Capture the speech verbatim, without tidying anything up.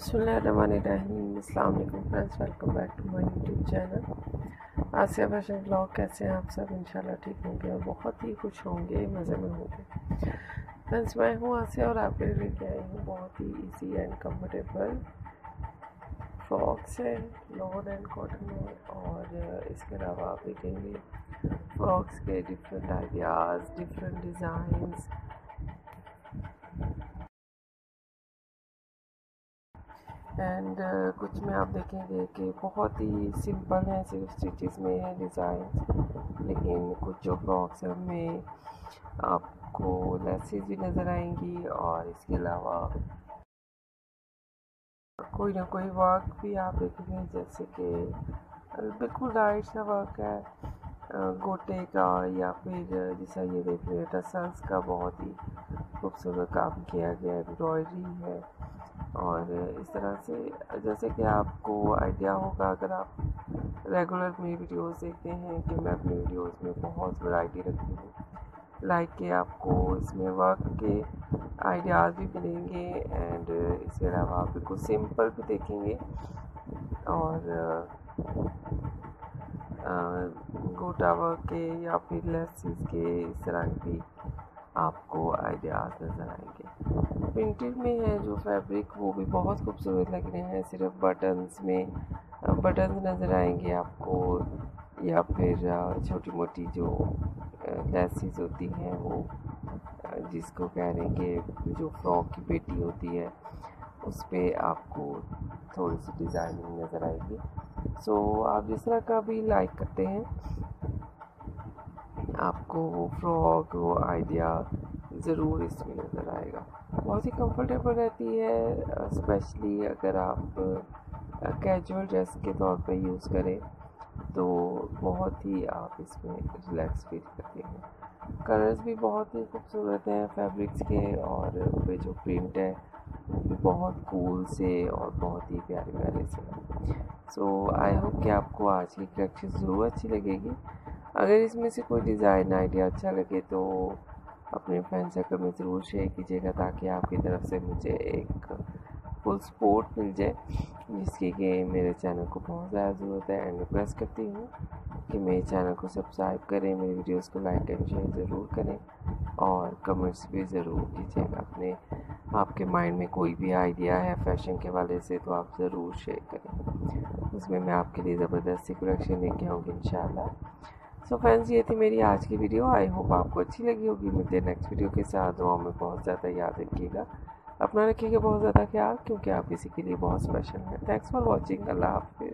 बिस्मिल्लाहिर्रहमानिर्रहीम। अस्सलाम वालेकुम friends, welcome back to my YouTube channel Asiya fashion blog. कैसे हैं आप सब? इंशाल्लाह ठीक होंगे और बहुत ही खुश होंगे, मज़े में होंगे। फ्रेंड्स, मैं हूँ आसिया और आपके लिए लेके आई हूँ बहुत ही इजी एंड कंफर्टेबल फ्रॉक्स है, लॉन एंड कॉटन में। और इसके अलावा आप देखेंगे फ्रॉक्स के different ideas, different designs, and uh, कुछ में आप देखेंगे कि बहुत ही सिंपल है, सिर्फ स्टिचेस में है डिज़ाइन। लेकिन कुछ जो फ्रॉक्स हैं उनमें आपको लेसेस भी नज़र आएंगी और इसके अलावा कोई ना कोई वर्क भी आप देखेंगे, जैसे कि बिल्कुल लाइट सा वर्क है गोटे का, या फिर जैसा ये देख रहे हैं टसल्स का बहुत ही खूबसूरत काम किया गया, एम्ब्रॉयडरी है। और इस तरह से जैसे कि आपको आइडिया होगा, अगर आप रेगुलर मेरी वीडियोस देखते हैं कि मैं अपनी वीडियोस में बहुत वैरायटी रखती हूँ, लाइक कि आपको इसमें वर्क के आइडियाज़ भी मिलेंगे एंड इसके अलावा आप बिल्कुल सिंपल भी देखेंगे और गोटा वर्क के या फिर लेसेस के इस तरह भी आपको आइडियाज़ नज़र आएंगे। प्रिंटेड में है जो फैब्रिक वो भी बहुत खूबसूरत लग रहे हैं, सिर्फ बटन्स में बटन्स नज़र आएंगे आपको, या फिर छोटी मोटी जो लेसेस होती हैं वो जिसको कह रहे हैं कि जो फ्रॉक की पेटी होती है उस पर आपको थोड़ी सी डिज़ाइनिंग नज़र आएगी। सो so, आप जिस तरह का भी लाइक करते हैं आपको वो फ्रॉक वो आइडिया ज़रूर इसमें नज़र आएगा। बहुत ही कंफर्टेबल रहती है, स्पेशली अगर आप कैजुअल ड्रेस के तौर पे यूज़ करें तो बहुत ही आप इसमें रिलैक्स फील करते हैं। कलर्स भी बहुत ही खूबसूरत हैं फैब्रिक्स के, और पे जो प्रिंट है वो भी बहुत कूल से और बहुत ही प्यारे प्यारे से। सो आई होप कि आपको आज की कलेक्शन ज़रूर अच्छी लगेगी। अगर इसमें से कोई डिज़ाइन आइडिया अच्छा लगे तो अपने फ्रेंड सर्कल में ज़रूर शेयर कीजिएगा, ताकि आपकी तरफ से मुझे एक फुल सपोर्ट मिल जाए, जिसकी कि मेरे चैनल को बहुत ज़्यादा ज़रूरत है। एंड रिक्वेस्ट करती हूँ कि मेरे चैनल को सब्सक्राइब करें, मेरी वीडियोस को लाइक एंड शेयर ज़रूर करें और कमेंट्स भी ज़रूर कीजिएगा। अपने आपके माइंड में कोई भी आइडिया है फैशन के वाले से तो आप ज़रूर शेयर करें, उसमें मैं आपके लिए ज़बरदस्ती कलेक्शन लेके आऊँगी इंशाल्लाह। सो फ्रेंड्स, ये थी मेरी आज की वीडियो। आई होप आपको अच्छी लगी होगी। मिलते हैं नेक्स्ट वीडियो के साथ। दुआ में बहुत ज़्यादा याद रखिएगा, अपना रखिएगा बहुत ज़्यादा ख्याल, क्योंकि आप किसी के लिए बहुत स्पेशल हैं। Thanks for watching. अल्लाह हाफिज़।